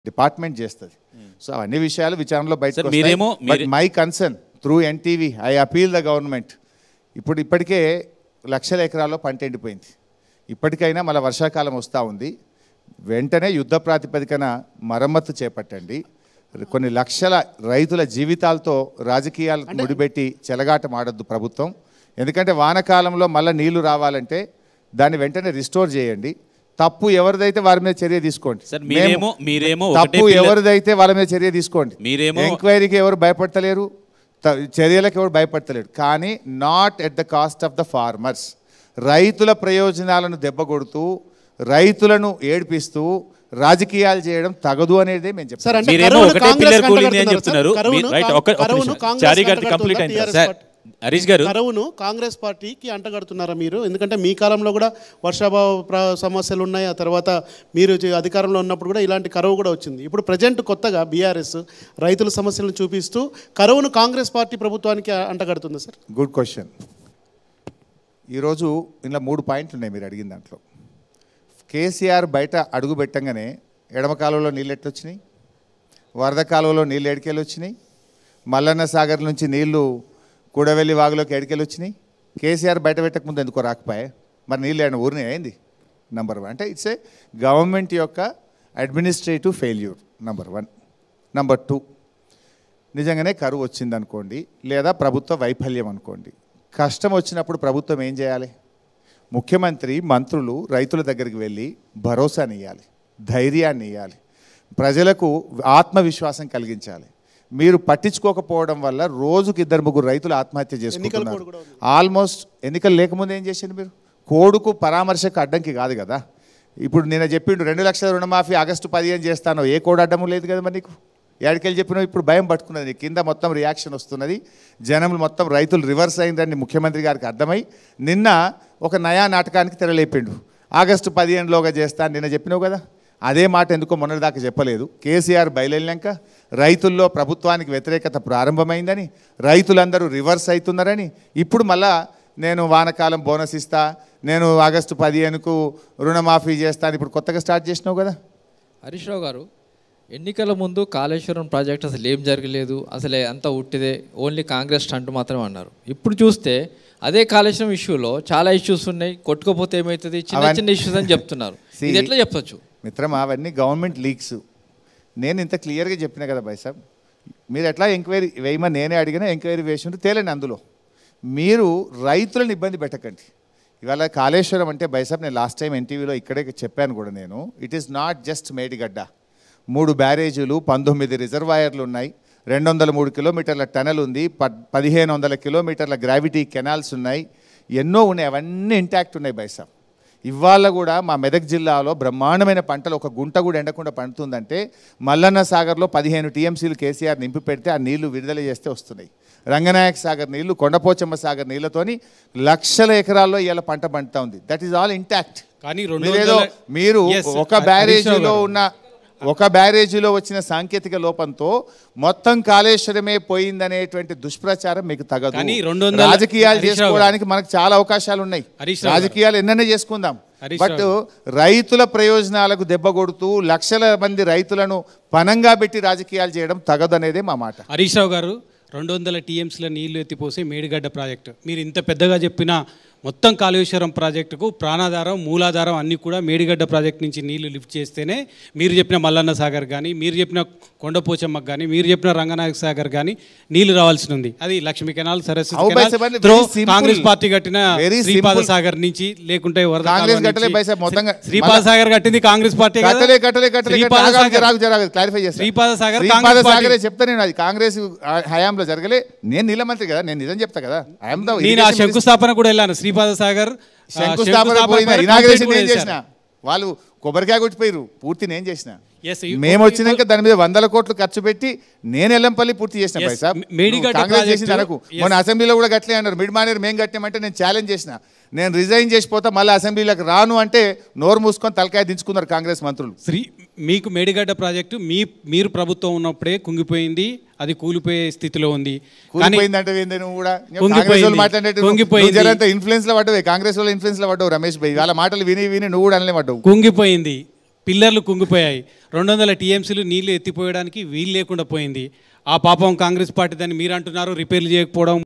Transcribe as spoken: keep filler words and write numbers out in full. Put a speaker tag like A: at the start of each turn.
A: Department చేస్తుంది. So అన్ని విషయాలు విచారణలో బయటకు వస్తాయి. But my concern through NTV I appeal the government. ఇప్పుడు ఇప్పటికే లక్షల ఎకరాల్లో పంట ఎండిపోయింది. ఇప్పటికైనా మళ్ళీ వర్షాకాలం వస్తూ ఉంది. వెంటనే యుద్ధ ప్రాతిపదికన మరమ్మతు చేపట్టండి. కొన్ని లక్షల రైతుల జీవితాలతో రాజకీయాలు ముడిపెట్టి చెలగాటం ఆడొద్దు ప్రభుత్వం. ఎందుకంటే వానకాలంలో మళ్ళీ నీళ్లు రావాలంటే దాన్ని వెంటనే రిస్టోర్ చేయండి. తప్పు ఎవరిదైతే వారి మీద చర్య తీసుకోండి. తప్పు ఎవరిదైతే వాళ్ళ మీద చర్య తీసుకోండి. ఎంక్వైరీకి ఎవరు భయపడతలేరు, చర్యలకు ఎవరు భయపడతలేరు. కానీ not at the cost of the farmers. రైతుల ప్రయోజనాలను దెబ్బకొడుతూ రైతులను ఏడిపిస్తూ రాజకీయాలు చేయడం తగదు అనేది మేము చెప్తాం.
B: హరీష్ గారు, కరువును కాంగ్రెస్ పార్టీకి అంటగడుతున్నారా మీరు? ఎందుకంటే మీ కాలంలో కూడా వర్షాభావ సమస్యలు ఉన్నాయి. ఆ తర్వాత మీరు అధికారంలో ఉన్నప్పుడు కూడా ఇలాంటి కరువు కూడా వచ్చింది. ఇప్పుడు ప్రజెంట్ కొత్తగా బీఆర్ఎస్ రైతుల సమస్యలను చూపిస్తూ కరువును కాంగ్రెస్ పార్టీ ప్రభుత్వానికి అంటగడుతుంది సార్.
A: Good question. ఈరోజు ఇలా మూడు పాయింట్లు ఉన్నాయి మీరు అడిగిన దాంట్లో. కేసీఆర్ బయట అడుగు పెట్టంగానే ఎడమ కాలువలో నీళ్ళు ఎట్లొచ్చినాయి, వరద కాలువలో నీళ్ళు ఎడికెళ్ళి వచ్చినాయి, మల్లన్న సాగర్ నుంచి నీళ్లు కూడవెల్లి వాగులోకి ఎడికెళ్ళి వచ్చినాయి. కేసీఆర్ బయట పెట్టక ముందు ఎందుకో రాకపోయా? మరి నీళ్ళు ఏమైనా ఊరినే అయింది? Number one. అంటే ఇట్స్ ఏ గవర్నమెంట్ యొక్క administrative failure number one. Number two, నిజంగానే కరువు వచ్చింది అనుకోండి, లేదా ప్రభుత్వ వైఫల్యం అనుకోండి. కష్టం వచ్చినప్పుడు ప్రభుత్వం ఏం చేయాలి? ముఖ్యమంత్రి, మంత్రులు రైతుల దగ్గరికి వెళ్ళి భరోసాని ఇవ్వాలి, ధైర్యాన్ని ఇవ్వాలి, ప్రజలకు ఆత్మవిశ్వాసం కలిగించాలి. మీరు పట్టించుకోకపోవడం వల్ల రోజుకి ఇద్దరు ముగ్గురు రైతులు ఆత్మహత్య చేసుకుంటున్నారు. ఆల్మోస్ట్ ఎన్నికలు లేకముందు ఏం చేసిండు మీరు? కోడుకు పరామర్శకు అడ్డంకి కాదు కదా. ఇప్పుడు నేను చెప్పిండు రెండు లక్షల రుణమాఫీ ఆగస్టు పదిహేను చేస్తాను, ఏ కోడ్ అడ్డము లేదు కదా మరి నీకు. ఏడికెళ్ళి చెప్పినావు? ఇప్పుడు భయం పట్టుకున్నది, కింద మొత్తం రియాక్షన్ వస్తున్నది, జనం మొత్తం రైతులు రివర్స్ అయిందని ముఖ్యమంత్రి గారికి అర్థమై నిన్న ఒక నయా నాటకానికి తెరలేపిండు. ఆగస్టు పదిహేనులోగా చేస్తాను నిన్న చెప్పినావు కదా. అదే మాట ఎందుకో మొన్నటిదాకా చెప్పలేదు. కేసీఆర్ బయలుదేరినాక రైతుల్లో ప్రభుత్వానికి వ్యతిరేకత ప్రారంభమైందని, రైతులందరూ రివర్స్ అవుతున్నారని, ఇప్పుడు మళ్ళా నేను వానకాలం బోనస్ ఇస్తా, నేను ఆగస్టు పదిహేనుకు రుణమాఫీ చేస్తాను ఇప్పుడు కొత్తగా స్టార్ట్ చేసినావు కదా.
C: హరీష్ రావు గారు, ఎన్నికల ముందు కాళేశ్వరం ప్రాజెక్ట్ అసలు ఏం జరగలేదు, అసలే అంతా ఉట్టిదే, ఓన్లీ కాంగ్రెస్ స్టంట్ మాత్రమే అన్నారు. ఇప్పుడు చూస్తే అదే కాళేశ్వరం ఇష్యూలో చాలా ఇష్యూస్ ఉన్నాయి, కొట్టుకోపోతే ఏమవుతుంది, చిన్న చిన్న ఇష్యూస్ అని చెప్తున్నారు. ఇది ఎట్లా చెప్పచ్చు
A: మిత్రమా? అవన్నీ గవర్నమెంట్ లీక్స్. నేను ఇంత క్లియర్గా చెప్పిన కదా బైసాబ్. మీరు ఎట్లా ఎంక్వైరీ వేయమని నేనే అడిగినా ఎంక్వైరీ వేసి తేలండి. అందులో మీరు రైతులను ఇబ్బంది పెట్టకండి. ఇవాళ కాళేశ్వరం అంటే బైసాబ్, నేను లాస్ట్ టైం ఎన్టీవీలో ఇక్కడే చెప్పాను కూడా నేను, it is not just Medigadda. మూడు బ్యారేజీలు, పంతొమ్మిది రిజర్వాయర్లు ఉన్నాయి, రెండు వందల మూడు కిలోమీటర్ల టనల్ ఉంది, ప పదిహేను వందల కిలోమీటర్ల గ్రావిటీ కెనాల్స్ ఉన్నాయి, ఎన్నో ఉన్నాయి. అవన్నీ ఇంటాక్ట్ ఉన్నాయి బైసాబ్. ఇవాళ కూడా మా మెదక్ జిల్లాలో బ్రహ్మాండమైన పంటలు ఒక గుంట కూడా ఎండకుండా పండుతుందంటే మల్లన్న సాగర్లో పదిహేను టీఎంసీలు కేసీఆర్ నింపి పెడితే ఆ నీళ్లు విడుదల చేస్తే వస్తున్నాయి. రంగనాయక సాగర్ నీళ్లు, కొండపోచమ్మ సాగర్ నీళ్లతోని లక్షల ఎకరాల్లో ఇవాళ పంట పండుతూ ఉంది. That is all intact.
B: కానీ
A: మీరు ఒక బ్యారేజీలో ఉన్న ఒక బ్యారేజీలో వచ్చిన సాంకేతిక లోపంతో మొత్తం కాళేశ్వరమే పోయిందనేటువంటి దుష్ప్రచారం మీకు తగదు. రాజకీయాలు చేసుకోవడానికి మనకు చాలా అవకాశాలు ఉన్నాయి, రాజకీయాలు ఎన్నైనా చేసుకుందాం. బట్ రైతుల ప్రయోజనాలకు దెబ్బ కొడుతూ లక్షల మంది రైతులను పనంగా పెట్టి రాజకీయాలు చేయడం తగదు అనేదే మా మాట.
D: హరీష్ రావు గారు, రెండు వందల టీఎంసీల నీళ్లు ఎత్తిపోసి మేడిగడ్డ ప్రాజెక్టు మీరు ఇంత పెద్దగా చెప్పిన మొత్తం కాళేశ్వరం ప్రాజెక్టుకు ప్రాణాధారం, మూలాధారం అన్నీ కూడా మేడిగడ్డ ప్రాజెక్ట్ నుంచి నీళ్లు లిఫ్ట్ చేస్తేనే మీరు చెప్పిన మల్లన్న సాగర్ కానీ, మీరు చెప్పిన కొండపోచమ్మకు కానీ, మీరు చెప్పిన రంగనాయక సాగర్ కానీ నీళ్లు రావాల్సి ఉంది. అది Lakshmi canal, Saraswati Congress party కట్టిన శ్రీపాద సాగర్ నుంచి, లేకుంటే శ్రీపాద సాగర్ కట్టింది కాంగ్రెస్ పార్టీ. శ్రీపాద సాగర్
A: చెప్తా నేను, అది కాంగ్రెస్ హయాంలో జరగలే. నేను నీళ్ళ మంత్రి కదా, నేను నిజం చెప్తా కదా.
D: నేను ఆ శంకుస్థాపన కూడా వెళ్ళాను. శ్రీపాద సాగర్
A: శంకుస్థాపన ఇనాగ్రేషన్ ఏం చేసిన, వాళ్ళు కొబ్బరికాయ కొట్టిపోయారు, పూర్తి నేను చేసిన. మేము వచ్చినాక దాని మీద వందల కోట్లు ఖర్చు పెట్టి నేను ఎల్లంపల్లి పూర్తి చేసిన. పైసా కాంగ్రెస్ చేసింది అనకు. మన అసెంబ్లీలో కూడా గట్లే అన్నారు, మిడ్ మానేరు మేము కట్టామంటే నేను ఛాలెంజ్ చేసిన, నేను రిజైన్ చేసిపోతా మళ్ళీ అసెంబ్లీలోకి రాను అంటే నోరు మూసుకొని తలకాయ దించుకున్నారు కాంగ్రెస్ మంత్రులు.
D: శ్రీ మీకు మేడిగడ్డ ప్రాజెక్టు మీ మీరు ప్రభుత్వం ఉన్నప్పుడే కుంగిపోయింది, అది కూలిపోయే స్థితిలో ఉంది.
A: ఇన్ఫ్లుయెన్స్ లో పడ్డవే, కాంగ్రెస్ వాళ్ళ ఇన్ఫ్లుయెన్స్ లో పడ్డావు రమేష్ భాయ్. వాళ్ళ మాటలు విని విని నువ్వు కూడా అనలే పడ్డావు.
D: కుంగిపోయింది. పిల్లర్లు కుంగిపోయాయి, రెండు వందల టీఎంసీలు నీళ్లు ఎత్తిపోయడానికి వీలు లేకుండా పోయింది. ఆ పాపం కాంగ్రెస్ పార్టీ దాన్ని మీరు అంటున్నారు రిపేర్లు చేయకపోవడం